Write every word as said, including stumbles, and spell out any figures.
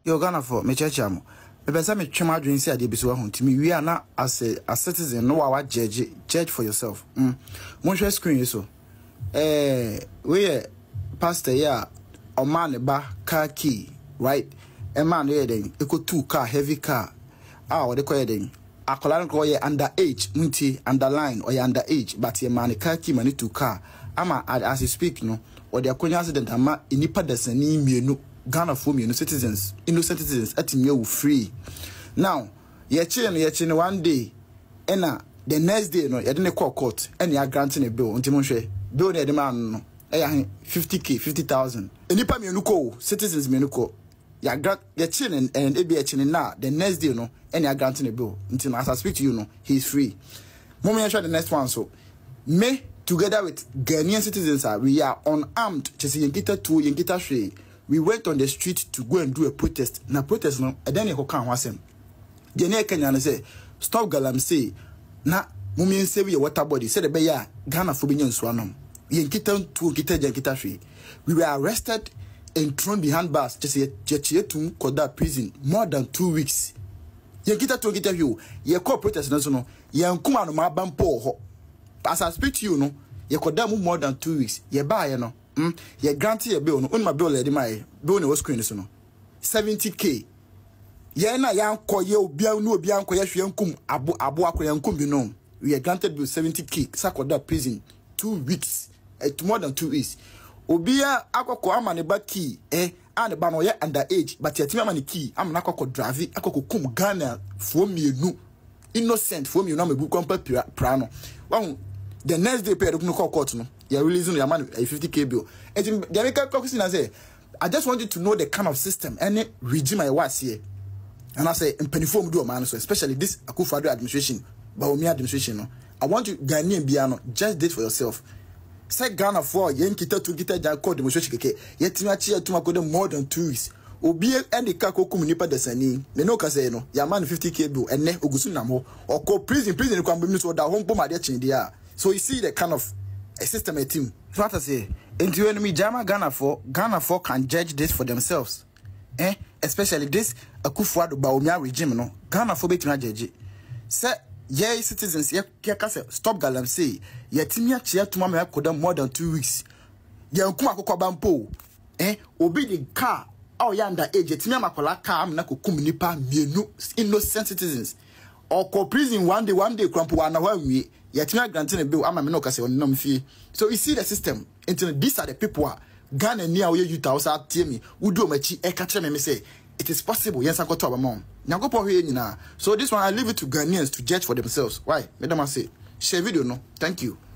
Yo Ghana for me chechamo. Me pesa me twema adwen si ade bi so ho ntimi wi ana as a, a citizen no wa judge judge for yourself. Mm. Mon share screen so. Eh we pastor ya o man ba car key, right? E man ye den e ko two car heavy car. Ah what they call den. Akola nko ye underage munti underline or ye underage but ye man car key man two car. Ama as you speak no or the akonya accident ama inipa desani mienu Ghana for me, no citizens, innocent citizens, at me free. Now, ye chilling, ye chilling one day, and uh, the next day, no, you didn't call court, and you are granting a bill, and Timoshe, bill the demand, no, fifty K, fifty thousand. And you pay me no citizens, me no you grant, you're chilling, and it be a chilling now, the next day, no, and you are granting a bill. Until as I speak to you, no, he's free. Moment, I try the next one, so, me, together with Ghanaian citizens, uh, we are unarmed, just Yankita two, Yankita three. We went on the street to go and do a protest. Na protest no, and then you can wasem. The near Kenyan say, stop galam say, na mummy say we water body. Said the beya Ghana for being swanum. Yankitan two kita jankita free. We were arrested and thrown behind bars. Just a jetchetum koda prison more than two weeks. Yankita two kita you. Ye call protest no no. Yankuma no ma bampo ho. As I speak to you no, ye koda more than two weeks. Ye buy you no. Mm, ye grant ye bill no on my bill lady my bill no screen so no seventy K. Ye na yan ko ye obi an no obi an ko ye hwe nkum abo abo akọ yankum bi no. We are granted bill seventy K sakoda prison two weeks at more than two weeks. Obi a akọkọ ama ne ba key eh and ba no ye underage but ye timama ne key am na akọkọ drive akọkọ kum Ghana for mienu innocent for mienu na mebu kompa pra no. Wa the next day pay no call court no. You're releasing your money a fifty K bill. And the American question I say, I just want you to know the kind of system any regime I was here. And I say, in Peniform do a man, so especially this Akufo-Addo administration, Bawumia administration. No? I want you Ghanaian Biano, just date for yourself. Say Ghana for Yankita to get a jack code demonstration. Yet Timachi to go more than two weeks. Obi and the Kako Kumunipa Desani, the no Caseno, Yaman fifty K bill, and ne Ogusunamo, or call prison, prison, and come so that home Poma India. So you see the kind of a system a team. What I say, into enemy Jama Ghana for Ghana for can judge this for themselves. Eh? Especially this Akufo-Addo Bawumia regime no. Ghana for betina judge. Say ye citizens ye kase stop galam say ye timia chia tuma me akoda more than two weeks. Ye nkuma akokwa bampo. Eh? Obi the car oh ya under age ye timia makola car am na kokum nipa mienu innocent citizens. Or co prison one day one day krampo wana wa wi. Yet me granting a bill, I'm a minocase on no fee. So you see the system. Into these are the people who Ghana near where you tell us tell me, who do my chi, a catcher me say, it is possible, yes, I got to our mom. Now go for here now. So this one I leave it to Ghanaians to judge for themselves. Why? Madam I say, share video no. Thank you.